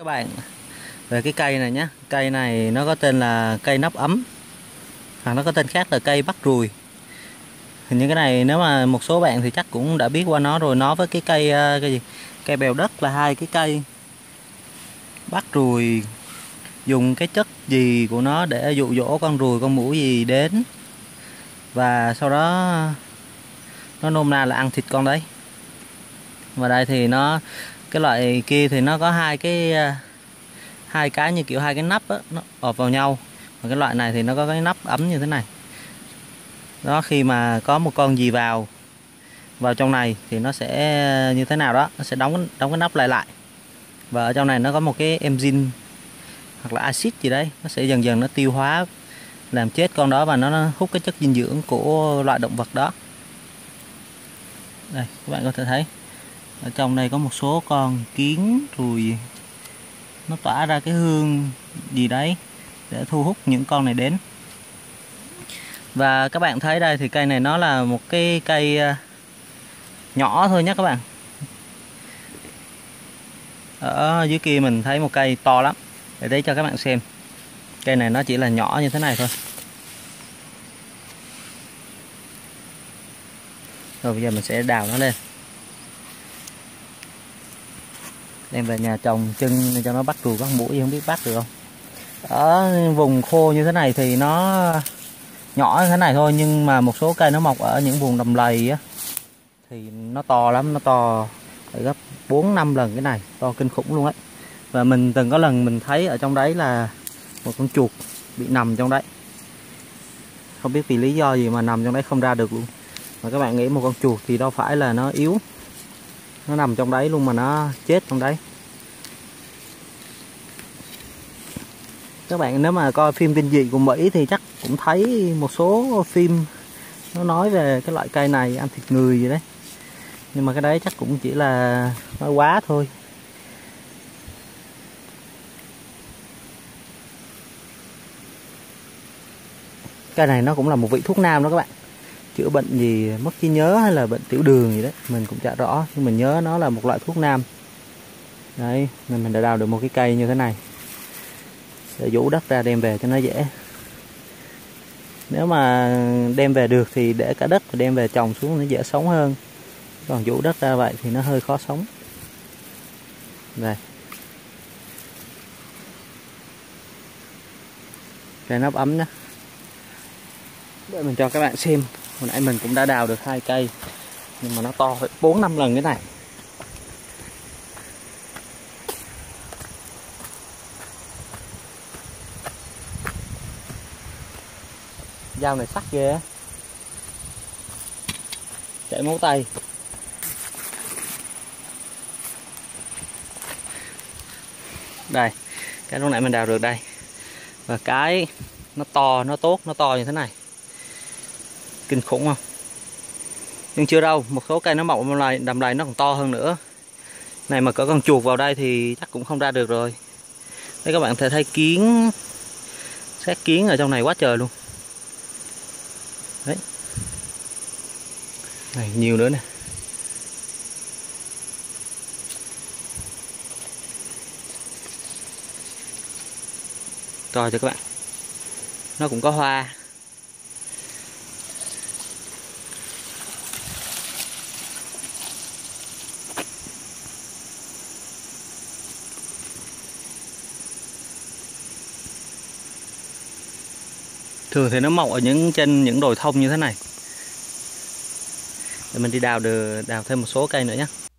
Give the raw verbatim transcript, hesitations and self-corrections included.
Các bạn về cái cây này nhé, cây này nó có tên là cây nắp ấm, hoặc nó có tên khác là cây bắt ruồi. Hình như cái này nếu mà một số bạn thì chắc cũng đã biết qua nó rồi. Nó với cái cây cây gì cây bèo đất là hai cái cây bắt ruồi, dùng cái chất gì của nó để dụ dỗ con ruồi con muỗi gì đến, và sau đó nó nôm na là ăn thịt con đấy. Và đây thì nó cái loại kia thì nó có hai cái hai cái như kiểu hai cái nắp á, nó ọp vào nhau. Và cái loại này thì nó có cái nắp ấm như thế này. Đó, khi mà có một con gì vào vào trong này thì nó sẽ như thế nào đó, nó sẽ đóng đóng cái nắp lại lại. Và ở trong này nó có một cái enzyme hoặc là axit gì đấy, nó sẽ dần dần nó tiêu hóa, làm chết con đó, và nó, nó hút cái chất dinh dưỡng của loại động vật đó. Đây các bạn có thể thấy ở trong đây có một số con kiến ruồi, nó tỏa ra cái hương gì đấy để thu hút những con này đến. Và các bạn thấy đây thì cây này nó là một cái cây nhỏ thôi nhé các bạn. Ở dưới kia mình thấy một cây to lắm, để đấy cho các bạn xem. Cây này nó chỉ là nhỏ như thế này thôi. Rồi bây giờ mình sẽ đào nó lên, đem về nhà trồng chân cho nó bắt ruồi bắt muỗi, không biết bắt được không. Ở vùng khô như thế này thì nó nhỏ như thế này thôi, nhưng mà một số cây nó mọc ở những vùng đầm lầy á thì nó to lắm, nó to phải gấp bốn năm lần cái này, to kinh khủng luôn ấy. Và mình từng có lần mình thấy ở trong đấy là một con chuột bị nằm trong đấy, không biết vì lý do gì mà nằm trong đấy không ra được luôn. Mà các bạn nghĩ một con chuột thì đâu phải là nó yếu, nó nằm trong đấy luôn mà nó chết trong đấy. Các bạn nếu mà coi phim kinh dị của Mỹ thì chắc cũng thấy một số phim nó nói về cái loại cây này ăn thịt người gì đấy. Nhưng mà cái đấy chắc cũng chỉ là nói quá thôi. Cây này nó cũng là một vị thuốc nam đó các bạn. Chữa bệnh gì mất trí nhớ hay là bệnh tiểu đường gì đấy mình cũng chả rõ, nhưng mình nhớ nó là một loại thuốc nam. Đấy, nên mình đã đào được một cái cây như thế này để vũ đất ra đem về cho nó dễ. Nếu mà đem về được thì để cả đất và đem về trồng xuống nó dễ sống hơn. Còn vũ đất ra vậy thì nó hơi khó sống. Đây, cây nắp ấm nhé. Để mình cho các bạn xem. Hồi nãy mình cũng đã đào được hai cây, nhưng mà nó to phải bốn năm lần cái này. Dao này sắc ghê, chảy máu tay. Đây, cái lúc nãy mình đào được đây. Và cái nó to, nó tốt, nó to như thế này, kinh khủng không? Nhưng chưa đâu, một số cây nó mọc đầm lầy, đầm lầy nó còn to hơn nữa. Này mà có con chuột vào đây thì chắc cũng không ra được rồi. Đây các bạn thể thấy kiến, xét kiến ở trong này quá trời luôn. Đấy, này nhiều nữa nè. Coi cho các bạn, nó cũng có hoa. Thường thì nó mọc ở những trên những đồi thông như thế này. Để mình đi đào được đào thêm một số cây nữa nhé.